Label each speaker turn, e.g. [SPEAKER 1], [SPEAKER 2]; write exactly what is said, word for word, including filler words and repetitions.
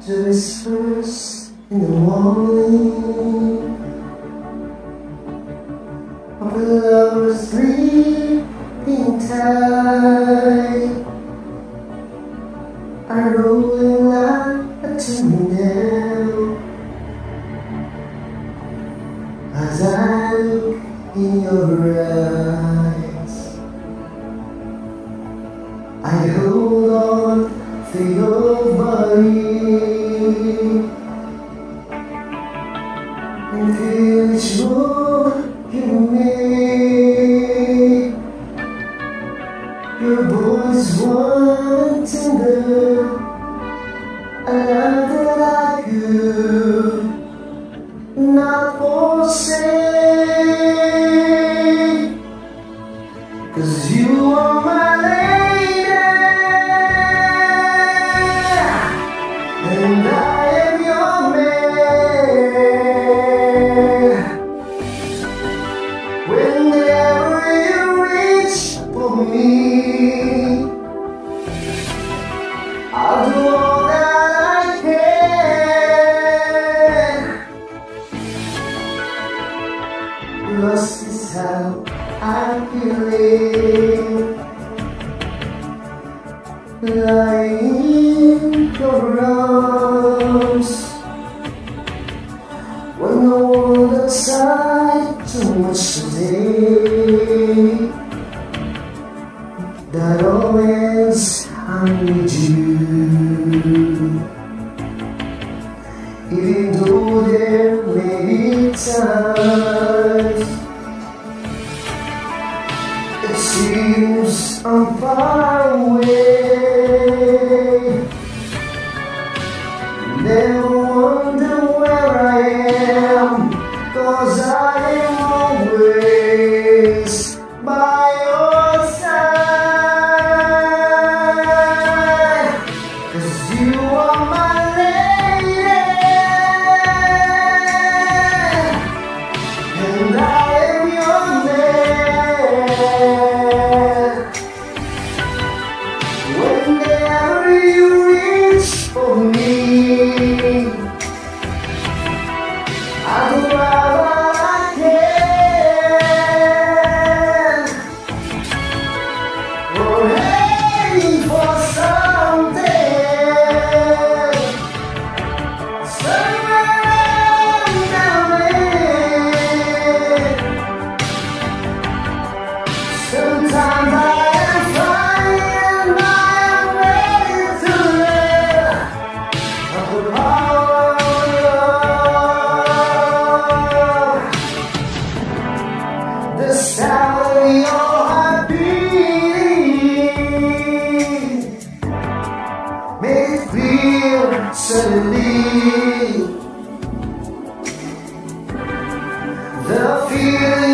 [SPEAKER 1] to whispers in the morning of the lovers sleeping tight, are rolling like a tornado as I look in your eyes. I hold on to your body and feel each move you make. Your voice warm and tender, a love that I could not forsake, 'cause you are my lady and I am your man. Whenever you reach for me, I'll do all that I can. Lost is how I'm feeling, lying in your arms, when the world outside too much to take. That always I need you, even though there may be times it seems I'm far away. Never wonder where I am, 'cause I am always by your side. 'Cause you are my lady and I am your man. Whenever you reach for me, I'll do all I can. We're heading for something, somewhere down there. Sometimes I am fine and I am ready to live of the power of love. The sound of your heart beating make it feel suddenly. The feeling